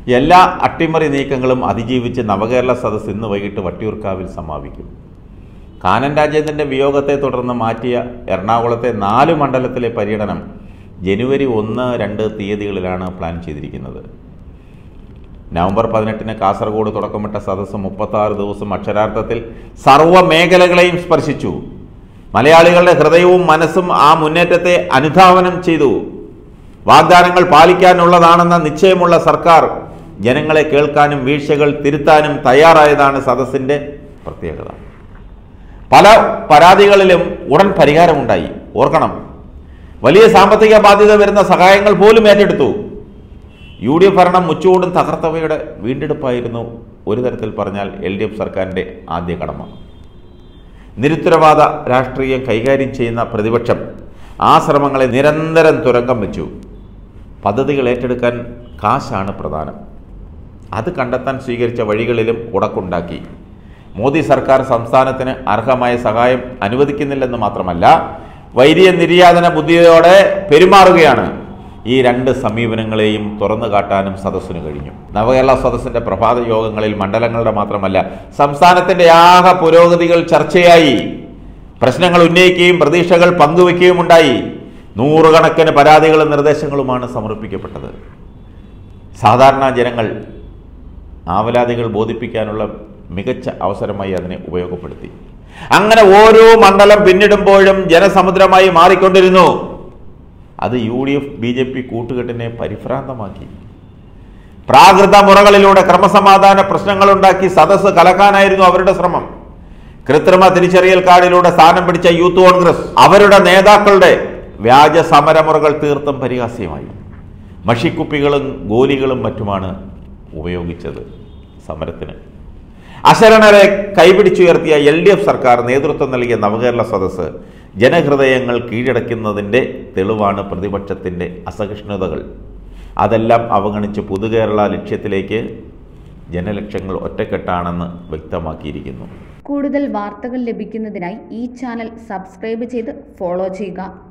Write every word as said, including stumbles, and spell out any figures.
എല്ലാ അട്ടിമറി നീക്കങ്ങളും അതിജീവിച്ച് നവകേരള സദസ്സ് ഇന്ന് വൈകിട്ട് വട്ടിയൂർക്കാവിൽ സമാപിക്കും. കാനൻ രാജേന്ദ്രൻ്റെ വിയോഗത്തെ തുടർന്ന് മാറ്റിയ എറണാകുളത്തെ നാല് മണ്ഡലത്തിലെ പര്യടനം ജനുവരി ഒന്ന് രണ്ട് തീയതികളിലാണ് പ്ലാൻ ചെയ്തിരിക്കുന്നത്. നവംബർ പതിനെട്ടിന് കാസർഗോഡ് തുടക്കമിട്ട സദസ്സ് മുപ്പത്താറ് ദിവസം അക്ഷരാർത്ഥത്തിൽ സർവ്വ മേഖലകളെയും സ്പർശിച്ചു. മലയാളികളുടെ ഹൃദയവും മനസ്സും ആ മുന്നേറ്റത്തെ അനുധാവനം ചെയ്തു. വാഗ്ദാനങ്ങൾ പാലിക്കാനുള്ളതാണെന്ന നിശ്ചയമുള്ള സർക്കാർ ജനങ്ങളെ കേൾക്കാനും വീഴ്ചകൾ തിരുത്താനും തയ്യാറായതാണ് സദസ്സിൻ്റെ പ്രത്യേകത. പല പരാതികളിലും ഉടൻ പരിഹാരമുണ്ടായി. ഓർക്കണം, വലിയ സാമ്പത്തിക ബാധ്യത വരുന്ന സഹായങ്ങൾ പോലും ഏറ്റെടുത്തു. യു ഡി എഫ് ഭരണം മുച്ചൂടും തകർത്തവയുടെ വീണ്ടെടുപ്പായിരുന്നു ഒരു തരത്തിൽ പറഞ്ഞാൽ എൽ ഡി എഫ് സർക്കാരിൻ്റെ ആദ്യ കടമ. നിരുത്തരവാദ രാഷ്ട്രീയം കൈകാര്യം ചെയ്യുന്ന പ്രതിപക്ഷം ആ ശ്രമങ്ങളെ നിരന്തരം തുരങ്കം വെച്ചു. പദ്ധതികൾ ഏറ്റെടുക്കാൻ കാശാണ് പ്രധാനം. അത് കണ്ടെത്താൻ സ്വീകരിച്ച വഴികളിലും ഉടക്കുണ്ടാക്കി. മോദി സർക്കാർ സംസ്ഥാനത്തിന് അർഹമായ സഹായം അനുവദിക്കുന്നില്ലെന്ന് മാത്രമല്ല, വൈരിയ നിര്യാതന ബുദ്ധിയോടെ പെരുമാറുകയാണ്. ഈ രണ്ട് സമീപനങ്ങളെയും തുറന്നു കാട്ടാനും സദസ്സിന് കഴിഞ്ഞു. നവകേരള സദസ്സിൻ്റെ പ്രഭാത യോഗങ്ങളിൽ മണ്ഡലങ്ങളുടെ മാത്രമല്ല സംസ്ഥാനത്തിൻ്റെ ആകെ പുരോഗതികൾ ചർച്ചയായി. പ്രശ്നങ്ങൾ ഉന്നയിക്കുകയും പ്രതീക്ഷകൾ പങ്കുവയ്ക്കുകയും ഉണ്ടായി. നൂറുകണക്കിന് പരാതികളും നിർദ്ദേശങ്ങളുമാണ് സമർപ്പിക്കപ്പെട്ടത്. സാധാരണ ജനങ്ങൾ ആവലാതികൾ ബോധിപ്പിക്കാനുള്ള മികച്ച അവസരമായി അതിനെ ഉപയോഗപ്പെടുത്തി. അങ്ങനെ ഓരോ മണ്ഡലം പിന്നിടുമ്പോഴും ജനസമുദ്രമായി മാറിക്കൊണ്ടിരുന്നു. അത് U D F B J P കൂട്ടുകെട്ടിനെ പരിഭ്രാന്തമാക്കി. പ്രാകൃത മുറകളിലൂടെ ക്രമസമാധാന പ്രശ്നങ്ങളുണ്ടാക്കി സദസ്സ് കലക്കാനായിരുന്നു അവരുടെ ശ്രമം. കൃത്രിമ തിരിച്ചറിയൽ കാർഡിലൂടെ സ്ഥാനം പിടിച്ച യൂത്ത് കോൺഗ്രസ് അവരുടെ നേതാക്കളുടെ വ്യാജ സമരമുറകൾ തീർത്തും പരിഹാസ്യമായി. മഷിക്കുപ്പികളും ഗോലികളും മറ്റുമാണ് ഉപയോഗിച്ചത് സമരത്തിന്. അശരണരെ കൈപിടിച്ചുയർത്തിയ എൽ ഡി എഫ് സർക്കാർ നേതൃത്വം നൽകിയ നവകേരള സദസ്സ് ജനഹൃദയങ്ങൾ കീഴടക്കുന്നതിൻ്റെ തെളിവാണ് പ്രതിപക്ഷത്തിൻ്റെ അസഹിഷ്ണുതകൾ. അതെല്ലാം അവഗണിച്ച് പുതുകേരള ലക്ഷ്യത്തിലേക്ക് ജനലക്ഷങ്ങൾ ഒറ്റക്കെട്ടാണെന്ന് വ്യക്തമാക്കിയിരിക്കുന്നു. കൂടുതൽ വാർത്തകൾ ലഭിക്കുന്നതിനായി ഈ ചാനൽ സബ്സ്ക്രൈബ് ചെയ്ത് ഫോളോ ചെയ്യുക.